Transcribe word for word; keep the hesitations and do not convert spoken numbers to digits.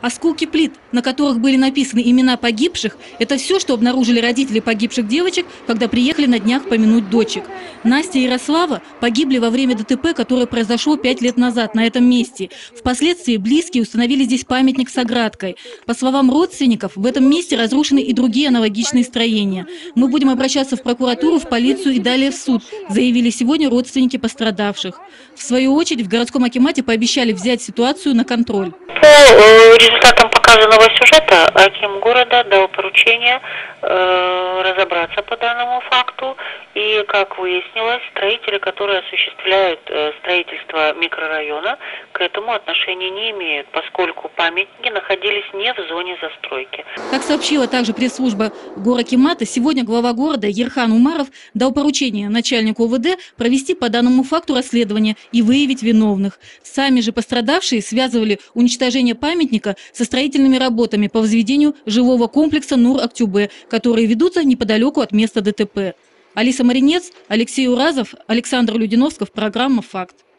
Осколки плит, на которых были написаны имена погибших, это все, что обнаружили родители погибших девочек, когда приехали на днях помянуть дочек. Настя и Ярослава погибли во время ДТП, которое произошло пять лет назад на этом месте. Впоследствии близкие установили здесь памятник с оградкой. По словам родственников, в этом месте разрушены и другие аналогичные строения. Мы будем обращаться в прокуратуру, в полицию и далее в суд, заявили сегодня родственники пострадавших. В свою очередь в городском акимате пообещали взять ситуацию на контроль. По результатам показанного сюжета аким города дал поручение э, разобраться по данному факту. И, как выяснилось, строители, которые осуществляют э, строительство микрорайона, к этому отношения не имеют, поскольку памятники находились не в зоне застройки. Как сообщила также пресс-служба горакимата, сегодня глава города Ерхан Умаров дал поручение начальнику ОВД провести по данному факту расследование и выявить виновных. Сами же пострадавшие связывали уничтожение памятника со строительными работами по возведению жилого комплекса Нур-Актюбе, которые ведутся неподалеку от места ДТП. Алиса Маринец, Алексей Уразов, Александр Людиновсков, программа «Факт».